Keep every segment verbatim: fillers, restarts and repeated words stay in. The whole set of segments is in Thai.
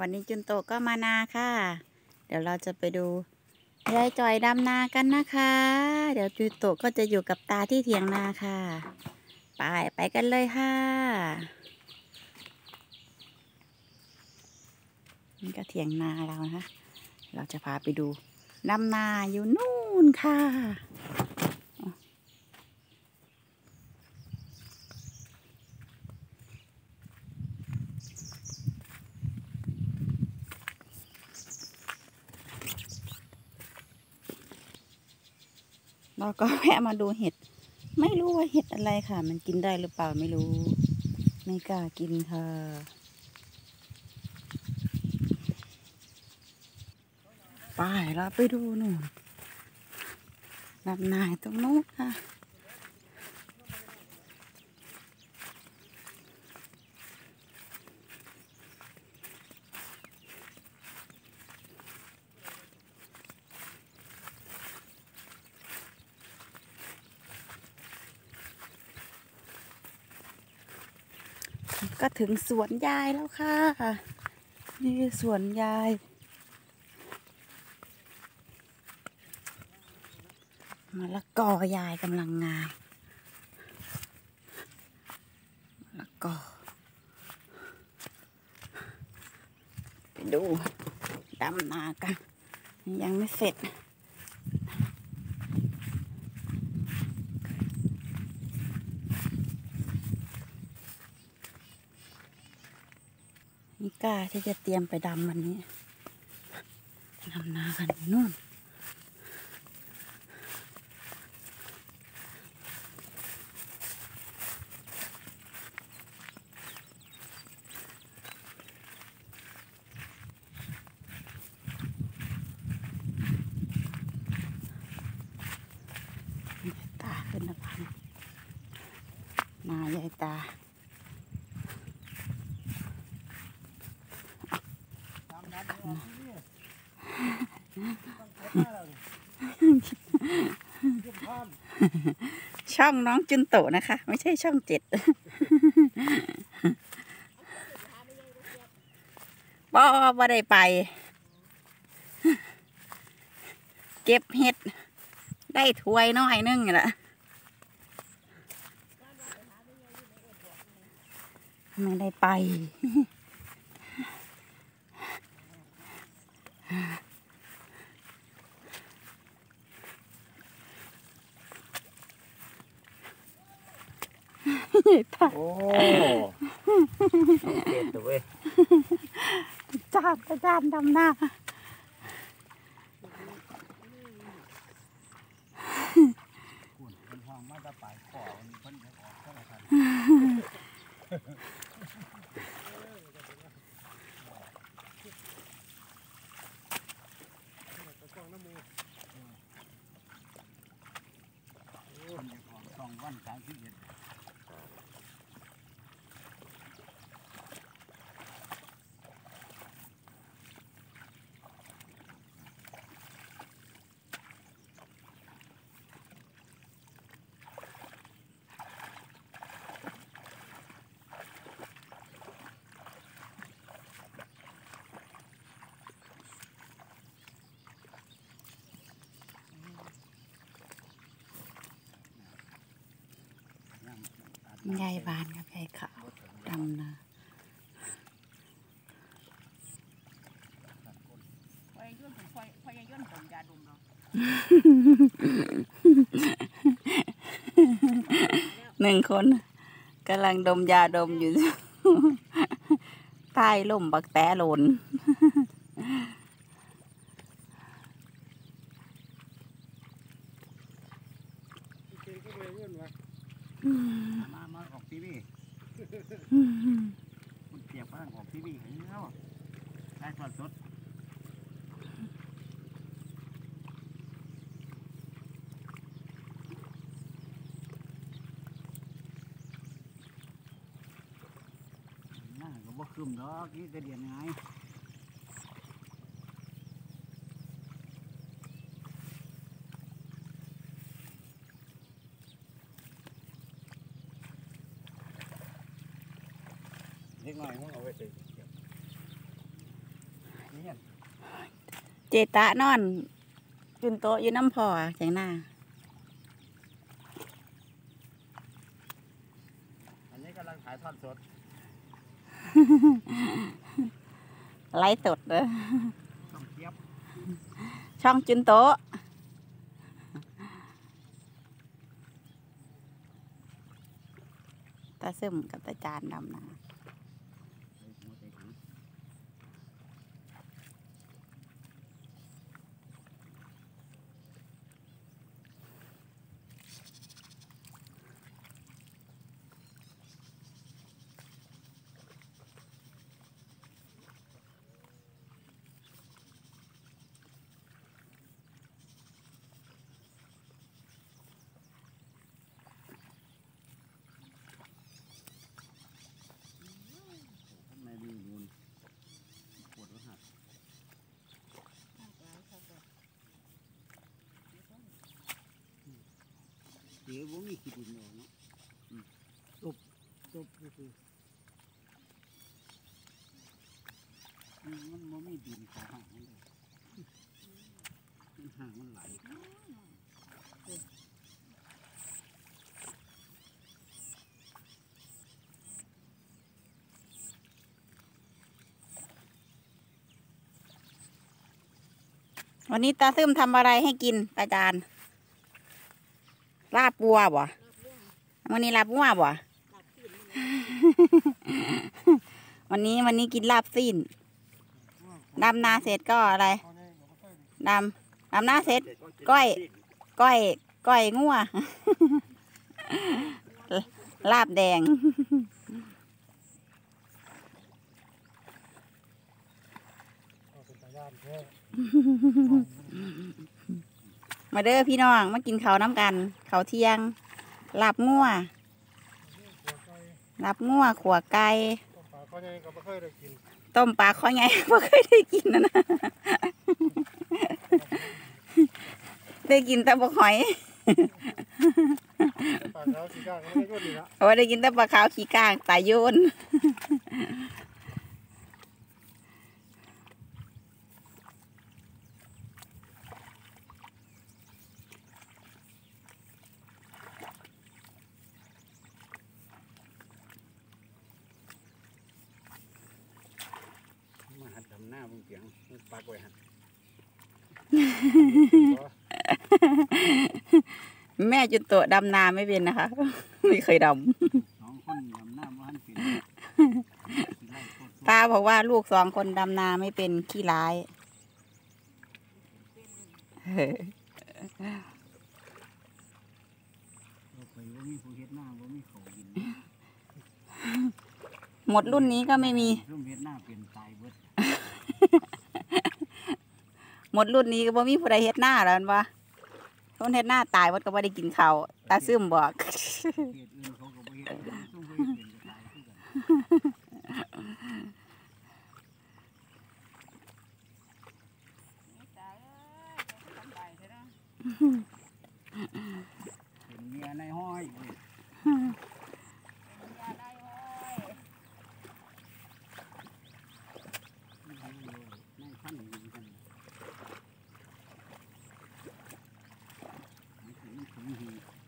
วันนี้จุนโตก็มานาค่ะเดี๋ยวเราจะไปดูยายจอยดำนากันนะคะเดี๋ยวจุนโตก็จะอยู่กับตาที่เถียงนาค่ะไปไปกันเลยค่ะนี่ก็เถียงนาเรานะคะเราจะพาไปดูดำนาอยู่นู่นค่ะเราก็แวะมาดูเห็ดไม่รู้ว่าเห็ดอะไรค่ะมันกินได้หรือเปล่าไม่รู้ไม่กล้ากินค่ะไปเราไปดูหนูดำนาตรงนู้นค่ะก็ถึงสวนยายแล้วค่ะนี่คือสวนยายมะละกอยายกำลังงามมะละกอไปดูดำนากันยังไม่เสร็จนี่กล้าที่จะเตรียมไปดำวันนี้ดำนากันนู่นตาขึ้นนะพันนายายตาช่องน้องจุนโตนะคะไม่ใช่ช่องเจ็ดบ่บ่ได้ไปเก็บเห็ดได้ถ้วยน้อยนึงแหละไม่ได้ไปโอ้เจ็ดตัวเว้ยจานกระจานดำหน้าคุณเป็นห้องมาตะปายขอมันเพิ่นจะออกก็แล้วกันสองวันสามสิบเอ็ดยายบานกับยายขาวดำนาหนึ่งคนกำลังดมยาดมอยู่ใต้ล่มบักแต้หล่นมามาออกทีวีคุณเปียกบ้างออกทีวีเห็นแล้วได้ทอดสดน่าก็บ่คืมดอกนี่จะเดียนไงเล็กน้อยมึงเอาไว้ใส่เจตะนอนจุนโตะอยู่น้ำพอแข็งหน้าอันนี้กำลังถ่ายทอดสดไลฟ์สดเลยต้องเทียบช่องจุนโตะตาซึมกับตาจานดำนาข้างในมีมูลปวดหักเดี๋ยวผมมีขี้ดินออกเนาะตบตบก็คือมันมันไม่ดินขอห่างมันเลยมันห่างมันไหลวันนี้ตาซึมทำอะไรให้กินตาจานลาบวัวบ่วันนี้ลาบวัวบ่ วันนี้วันนี้กินลาบซีนดำนาเสร็จก็อะไรดำดำนาเสร็จก้อยก้อยก้อยงัว ลาบแดง มาเด้อพี่น้องมากินข้าวน้ำกันข้าวเที่ยงลาบงัวลาบงัวขัวไก่ต้มปลาข้อใหญ่ก็ไม่เคยได้กินนะนะ ได้กินแต่ปลาหอยโอ้ได้กินแต่ปลาขาวขี้ก้างตายโยนมาหัดทำหน้าบุ้งเสียงปากไว้หัดแม่จุดโตะดำนาไม่เป็นนะคะ ไม่เคยดสองคนทำหน้าบ้านเป็นำตาบอกว่าลูกสองคนดำนาไม่เป็นขี้ร้ายเราไปว่ามีผู้เฮ็ดหน้าว่ามีเขากินหมดรุ่นนี้ก็ไม่มีร่มเฮ็ดหน้าเป็นตายเบิดหมดรุ่นนี้ก็บ่มีผู้ใดเฮ็ดหน้าแล้วนั่นวะคนเฮ็ดหน้าตายวัดก็บ่ได้กินข้าวตาซึมบอกเฮ็ดอื่นเขาก็บ่เฮ็ดซุ่มเขาเฮ็ดเป็นก็ตายคือกันเป็นเมียในห้อยเว้ยในขั้นยิงกันมันถึงถึงหี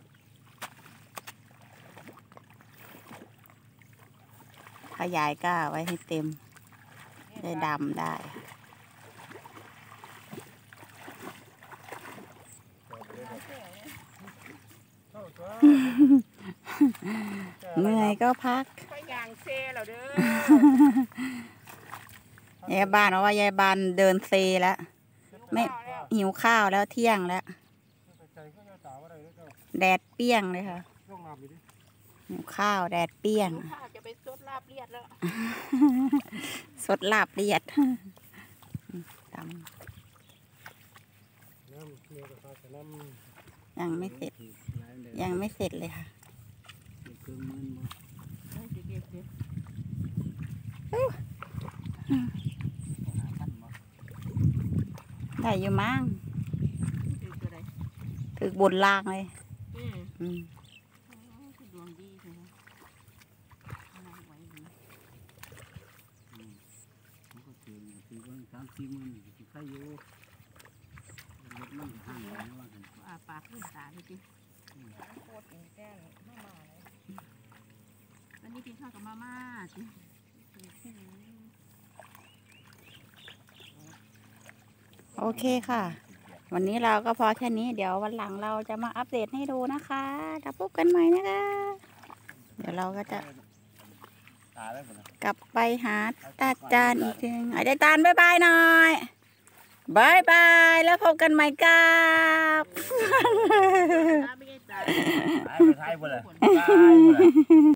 ขยายก้าไว้ให้เต็ม ได้ดำได้ เหนื่อยก็พักไปยางเซ่แล้วเด้อยายบ้านเพราะว่ายายบ้านเดินเซแล้ว ไม่หิวข้าวแล้วเที่ยงแล้ว แดดเปรี้ยงเลยค่ะหิวข้าวแดดเปรี้ยงข้าวจะไปซดลาบเลียดแล้วสดลาบเลียดดำยังไม่เสร็จ ยังไม่เสร็จเลยค่ะเครื่องมือบ่หาขั้นบ่ได้อยู่มั้งถือบนล่างเลยอืมอืมดวงดีใช่ไหมอืมมันก็เก่งอยู่สี่วันสามสี่วันใครอยู่รถมันห่างกันว่ากันอ่าปากขึ้นตาดูสิโคตรกินแก้งมามาเลยวันนี้กินข้าวกับมาม่าสิโอเคค่ะ วันนี้เราก็พอแค่นี้เดี๋ยววันหลังเราจะมาอัปเดตให้ดูนะคะแล้วพบกันใหม่นะคะ เดี๋ยวเราก็จะตาได้หมดกลับไปหาตาจานอีกทีไอ้ตาจานบ๊ายบายหน่อยบายบายแล้วพบกันใหม่กับตาไม่ได้ตาตายไปท้ายหมดเลยตายหมดเลย